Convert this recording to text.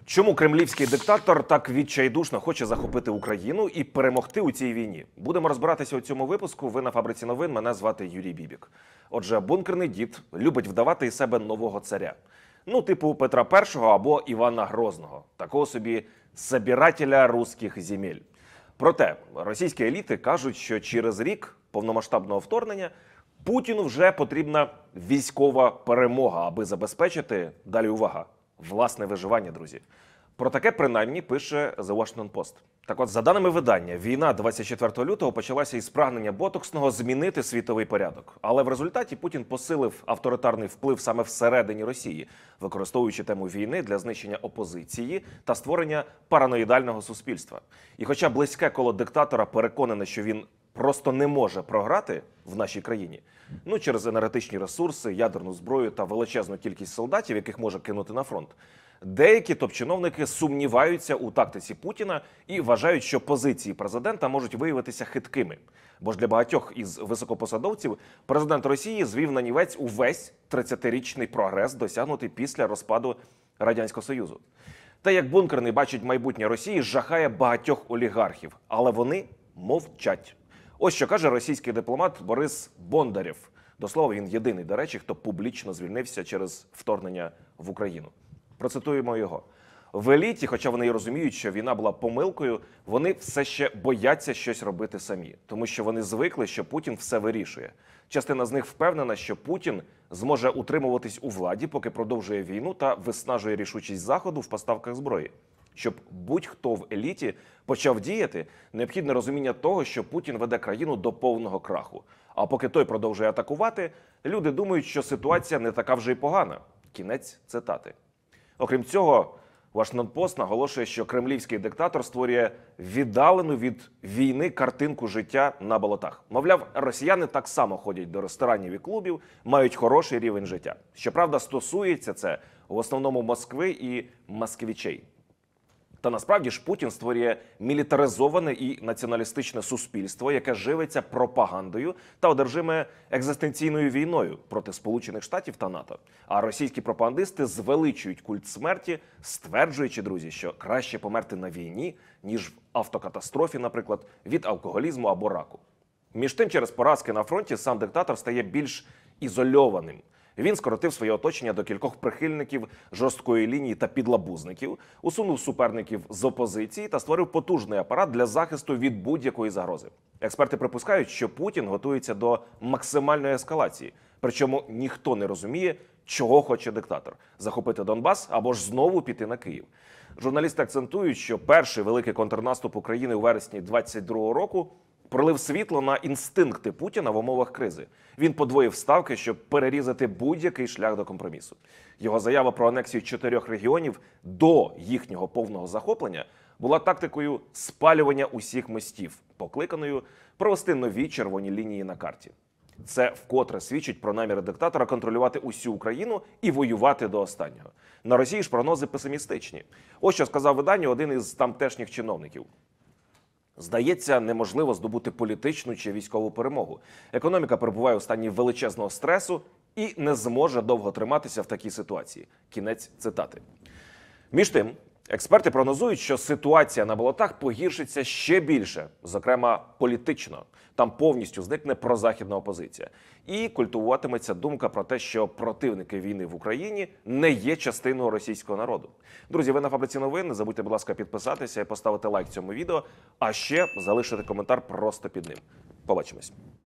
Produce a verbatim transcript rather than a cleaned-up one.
Чому кремлівський диктатор так відчайдушно хоче захопити Україну і перемогти у цій війні? Будемо розбиратися у цьому випуску. Ви на «Фабриці новин», мене звати Юрій Бібік. Отже, бункерний дід любить вдавати із себе нового царя. Ну, типу Петра Першого або Івана Грозного. Такого собі «собирателя русських земель». Проте, російські еліти кажуть, що через рік повномасштабного вторгнення Путіну вже потрібна військова перемога, аби забезпечити, далі увага, власне виживання, друзі. Про таке принаймні пише The Washington Post. Так от, за даними видання, війна двадцять четвертого лютого почалася із прагнення Ботоксного змінити світовий порядок. Але в результаті Путін посилив авторитарний вплив саме всередині Росії, використовуючи тему війни для знищення опозиції та створення параноїдального суспільства. І хоча близьке коло диктатора переконане, що він просто не може програти в нашій країні, ну, через енергетичні ресурси, ядерну зброю та величезну кількість солдатів, яких може кинути на фронт, деякі топ-чиновники сумніваються у тактиці Путіна і вважають, що позиції президента можуть виявитися хиткими. Бо ж для багатьох із високопосадовців президент Росії звів на нівець увесь тридцятирічний прогрес, досягнутий після розпаду Радянського Союзу. Та як бункерний бачить майбутнє Росії, жахає багатьох олігархів, але вони мовчать. Ось що каже російський дипломат Борис Бондарєв. До слова, він єдиний, до речі, хто публічно звільнився через вторгнення в Україну. Процитуємо його. В еліті, хоча вони і розуміють, що війна була помилкою, вони все ще бояться щось робити самі. Тому що вони звикли, що Путін все вирішує. Частина з них впевнена, що Путін зможе утримуватись у владі, поки продовжує війну та виснажує рішучість Заходу в поставках зброї. Щоб будь-хто в еліті почав діяти, необхідне розуміння того, що Путін веде країну до повного краху. А поки той продовжує атакувати, люди думають, що ситуація не така вже й погана. Кінець цитати. Окрім цього, Washington Post наголошує, що кремлівський диктатор створює віддалену від війни картинку життя на болотах. Мовляв, росіяни так само ходять до ресторанів і клубів, мають хороший рівень життя. Щоправда, стосується це в основному Москви і москвичей. Та насправді ж Путін створює мілітаризоване і націоналістичне суспільство, яке живиться пропагандою та одержиме екзистенційною війною проти Сполучених Штатів та НАТО. А російські пропагандисти звеличують культ смерті, стверджуючи, друзі, що краще померти на війні, ніж в автокатастрофі, наприклад, від алкоголізму або раку. Між тим, через поразки на фронті сам диктатор стає більш ізольованим. Він скоротив своє оточення до кількох прихильників жорсткої лінії та підлабузників, усунув суперників з опозиції та створив потужний апарат для захисту від будь-якої загрози. Експерти припускають, що Путін готується до максимальної ескалації, причому ніхто не розуміє, чого хоче диктатор – захопити Донбас або ж знову піти на Київ. Журналісти акцентують, що перший великий контрнаступ України у вересні двадцять другого року пролив світло на інстинкти Путіна в умовах кризи. Він подвоїв ставки, щоб перерізати будь-який шлях до компромісу. Його заява про анексію чотирьох регіонів до їхнього повного захоплення була тактикою спалювання усіх мостів, покликаною провести нові червоні лінії на карті. Це вкотре свідчить про наміри диктатора контролювати усю Україну і воювати до останнього. На Росії ж прогнози песимістичні. Ось що сказав виданню один із тамтешніх чиновників. Здається, неможливо здобути політичну чи військову перемогу. Економіка перебуває у стані величезного стресу і не зможе довго триматися в такій ситуації. Кінець цитати. Між тим, експерти прогнозують, що ситуація на болотах погіршиться ще більше, зокрема політично. Там повністю зникне прозахідна опозиція. І культивуватиметься думка про те, що противники війни в Україні не є частиною російського народу. Друзі, ви на «Фабриці новин». Не забудьте, будь ласка, підписатися і поставити лайк цьому відео, а ще залишити коментар просто під ним. Побачимось.